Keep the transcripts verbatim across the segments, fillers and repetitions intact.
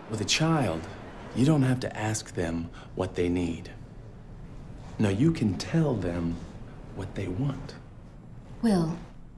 With a child, you don't have to ask them what they need. No, you can tell them what they want. Will.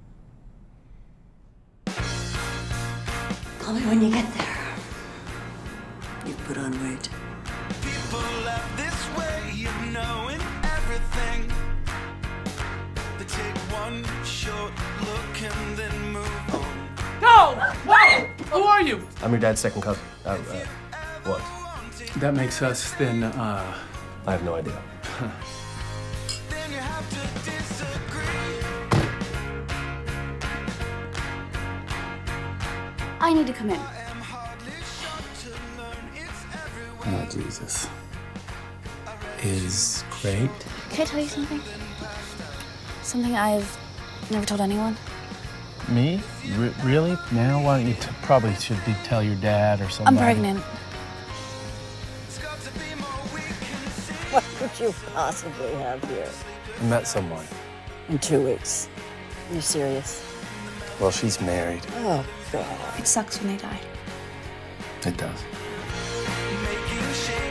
Call me when you get there. You put on weight. People have this way of knowing everything. They take one short look and then move on. No! Whoa! Who are you? I'm your dad's second cousin. Uh, uh, what? That makes us then, uh... I have no idea. Then you have to disagree. I need to come in. I'm hardly shocked to learn it's everywhere. Oh, Jesus. Is great. Can I tell you something? Something I've never told anyone. Me? R really? Now? Why don't you t probably should be tell your dad or somebody. I'm pregnant. What could you possibly have here? I met someone. In two weeks. Are you serious? Well, she's married. Oh, God. It sucks when they die. It does. Making shade